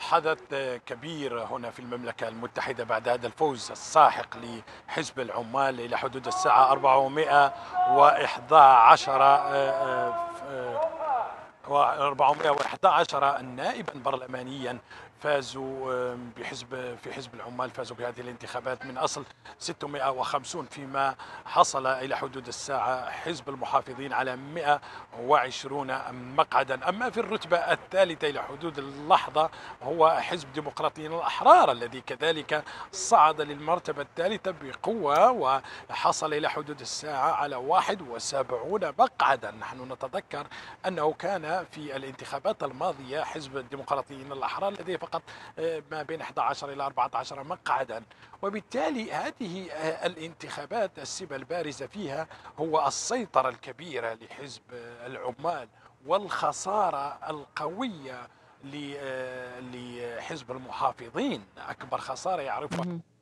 حدث كبير هنا في المملكة المتحدة بعد هذا الفوز الساحق لحزب العمال إلى حدود الساعة 411 نائبا برلمانيا فازوا في حزب العمال فازوا بهذه الانتخابات من أصل 650، فيما حصل إلى حدود الساعة حزب المحافظين على 120 مقعدا. أما في الرتبة الثالثة إلى حدود اللحظة هو حزب ديمقراطيين الأحرار الذي كذلك صعد للمرتبة الثالثة بقوة وحصل إلى حدود الساعة على 71 مقعدا. نحن نتذكر أنه كان في الانتخابات الماضية حزب الديمقراطيين الأحرار لديه فقط ما بين 11 إلى 14 مقعدا، وبالتالي هذه الانتخابات السمة البارزة فيها هو السيطرة الكبيرة لحزب العمال والخسارة القوية لحزب المحافظين، أكبر خسارة يعرفها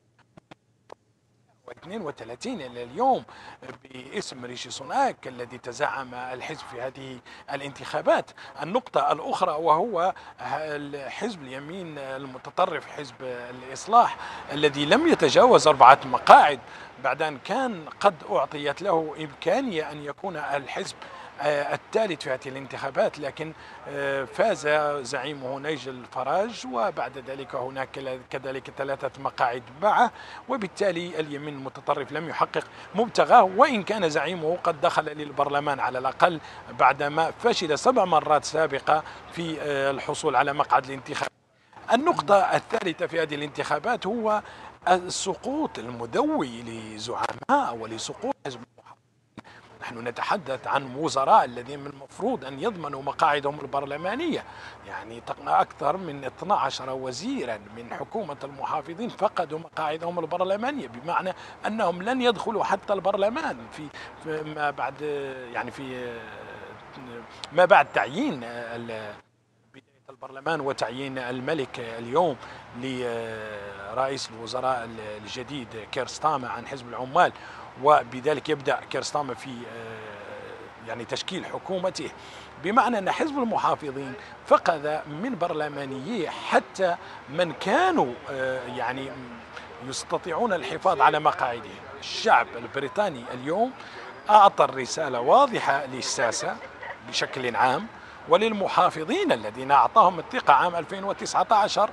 32 إلى اليوم باسم ريشي سوناك الذي تزعم الحزب في هذه الانتخابات. النقطة الأخرى وهو حزب اليمين المتطرف حزب الإصلاح الذي لم يتجاوز 4 مقاعد بعد أن كان قد أعطيت له إمكانية أن يكون الحزب الثالث في هذه الانتخابات، لكن فاز زعيمه نيجل فراج وبعد ذلك هناك كذلك 3 مقاعد معه، وبالتالي اليمين المتطرف لم يحقق مبتغاه، وإن كان زعيمه قد دخل للبرلمان على الأقل بعدما فشل 7 مرات سابقة في الحصول على مقعد الانتخاب. النقطة الثالثة في هذه الانتخابات هو السقوط المدوي لزعماء ولسقوط حزب. نحن نتحدث عن وزراء الذين من المفروض أن يضمنوا مقاعدهم البرلمانية، يعني أكثر من 12 وزيرا من حكومة المحافظين فقدوا مقاعدهم البرلمانية، بمعنى أنهم لن يدخلوا حتى البرلمان في ما بعد، يعني في ما بعد تعيين بداية البرلمان وتعيين الملك اليوم لرئيس الوزراء الجديد كير ستارمر عن حزب العمال، وبذلك يبدأ كير ستارمر في يعني تشكيل حكومته، بمعنى أن حزب المحافظين فقد من برلمانييه حتى من كانوا يعني يستطيعون الحفاظ على مقاعدهم. الشعب البريطاني اليوم أعطى الرسالة واضحة للساسة بشكل عام وللمحافظين الذين أعطاهم الثقة عام 2019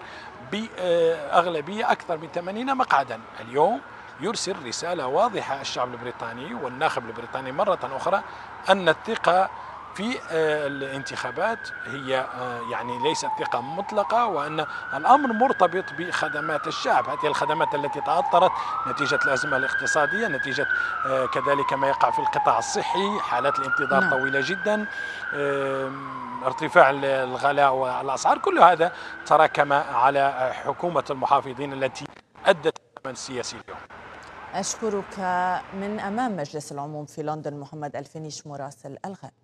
بأغلبية أكثر من 80 مقعدا. اليوم يرسل رسالة واضحة الشعب البريطاني والناخب البريطاني مرة أخرى أن الثقة في الانتخابات هي يعني ليست ثقة مطلقة، وأن الأمر مرتبط بخدمات الشعب، هذه الخدمات التي تعطلت نتيجة الأزمة الاقتصادية، نتيجة كذلك ما يقع في القطاع الصحي، حالات الانتظار طويلة جدا، ارتفاع الغلاء والأسعار، كل هذا تراكم على حكومة المحافظين التي أدت الثمن السياسي اليوم. أشكرك من أمام مجلس العموم في لندن محمد الفينيش مراسل الغد.